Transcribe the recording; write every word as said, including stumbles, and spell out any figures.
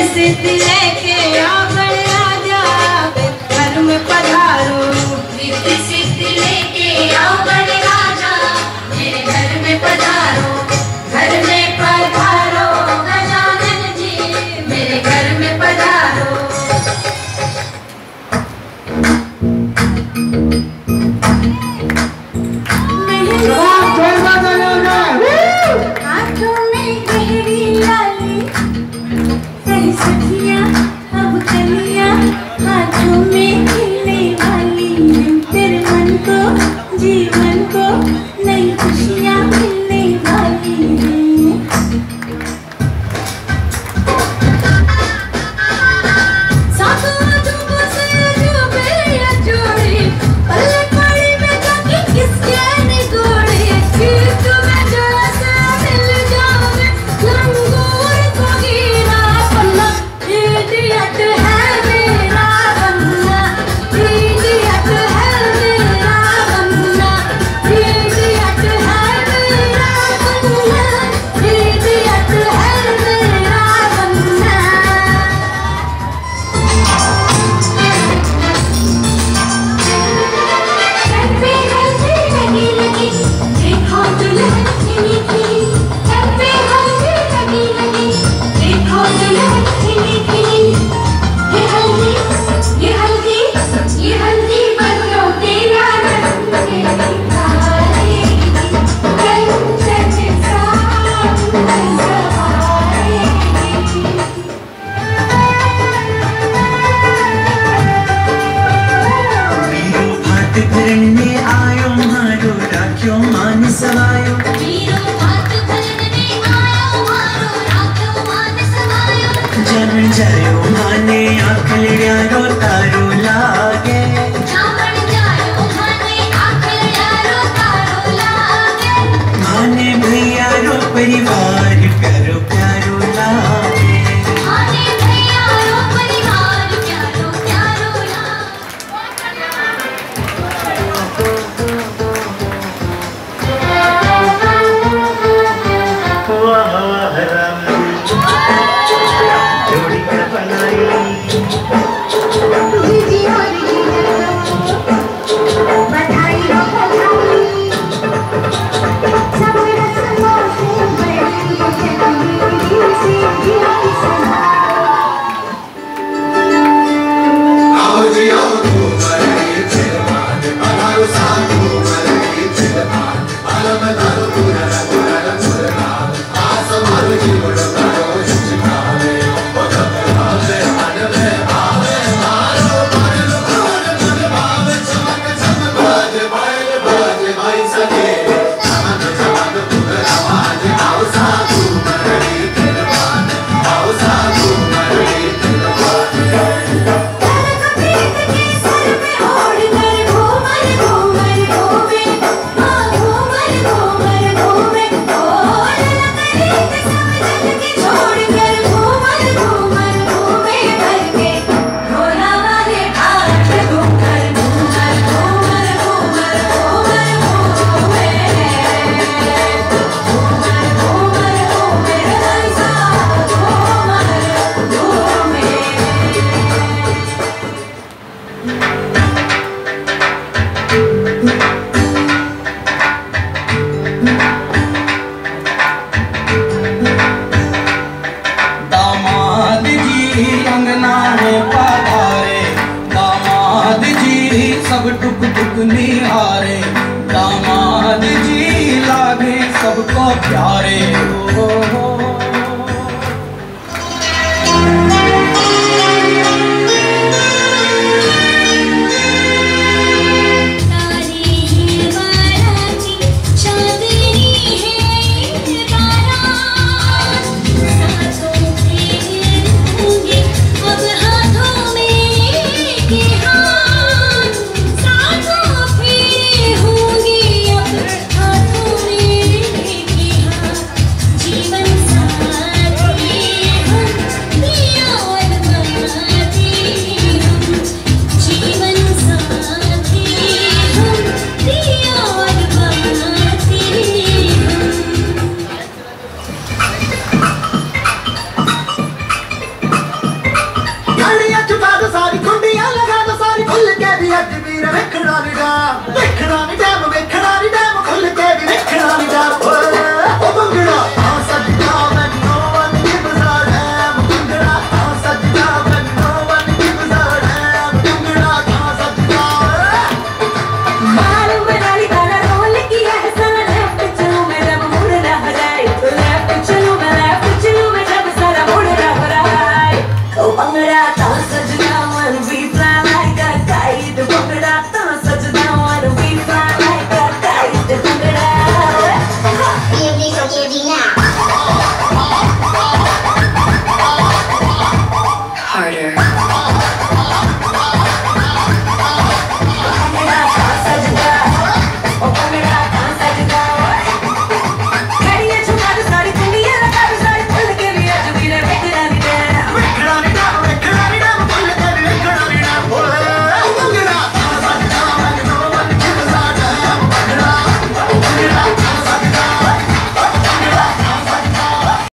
सिद्ध लेके आओ बड़े राजा, घर में पधारो। रिद्धि सिद्धि लेके आओ बड़े राजा, मेरे घर में पधारो। घर में पधारो गजानन जी, मेरे घर में पधारो। हाथों में गहरी लाली, सही सखियाँ अब कलियाँ, हाथों में खिलने वाली, तेरे मन को जीवन को नई खुशियाँ मिलने वाली हैं। सातों अजूबों से अजूबे अजूबे, पल्ले पड़ी में जाके किसके निगोड़े, गीत में जैसे मिल जावे लंगूर को गिरा पन्ना। इडियट है मेरा बन्ना, इडियट है मेरा बन्ना, इडियट है मेरा बन्ना, इडियट है मेरा बन्ना। पे हल्दी लगी लगी, देखो दुल्हन खिली खिली, पे हल्दी लगी लगी, देखो दुल्हन खिली खिली। ये हल्दी ये हल्दी ये हल्दी बदलो तेरा रंग निखारेगी, कंचन सा सवारेगी। वीरो भात भरने आयो मारो राख्यो मान सवायो। वीरो भात भरने आयो मारो राख्यो मान सवायो। जन जायो माने आखलिया रो तारो लागे। जामण जायो माने आखलिया रो तारो लागे। माने भैया रो परिवार प्यारो प्यारो लागे। माने भैया रो परिवार प्यारो प्यारो लागे। वाह वाह राम जोड़ी कर बनाई। दीदी और बधाई हो बधाई, सब रस्मों से बड़ी जल्दी से जीवन सदा। आओ जी आओ तुम्हारे चिरमान, अलाउ साधु मरे चिरमान, अलम दारो पुराना पुराना पुराना, आसमान की बड़ा बड़ा चिकावे, बदलावे आने आवे मारो मारो मारो मारो भावे चमक चमक बाजे बाजे बाजे बाई सके, चमक चमक पुराना बाजे। आओ साधु मरे चिरमान, आओ साधु मरे चिरमान। प्रीत के सर पे ओढ़ कर घूमर घूमर घूमे, हाँ घूमर घूमर घूमे। ओ ललकरीत सब जग के छोड़ कर घूमर घूमर घूमे, भर के ढोला वाले हाथ घूमर घूमर घूमर घूमर घूमर घूमे, घूमर घूमर घूमे रईसा घूमर घूमे। दामाद जी अंगना में पधारे, दामाद जी सब टुक टुक निहारे, दामाद जी लागे सबको प्यारे। ओ, ओ, ओ। तारी है बाराती, चांदनी है बारात, साथों फेरे होंगे अब हाथों में के हाथ, साथों फेरे होंगे अब हाथों में के हाथ। जीवन अज वीर वेखना नी डैम वेखना नी डैम